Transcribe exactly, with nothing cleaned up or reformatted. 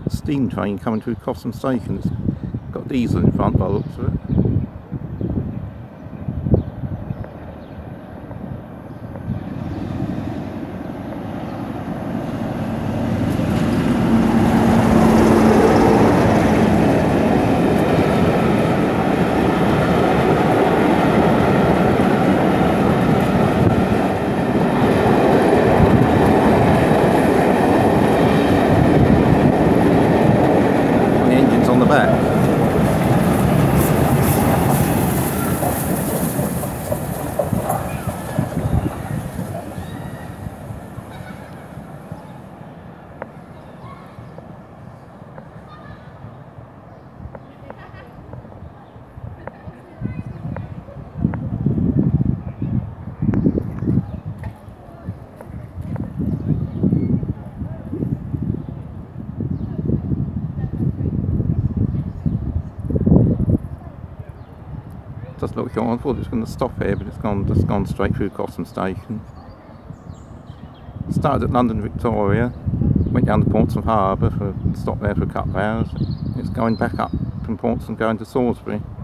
steam train coming through Cosham station. It's got diesel in front by the looks of it. On the back. Just looked on, I thought it was going to stop here, but it's gone just gone straight through Cosham station. Started at London Victoria, went down to Portsmouth Harbour, for stopped there for a couple of hours. It's going back up from Portsmouth going to Salisbury.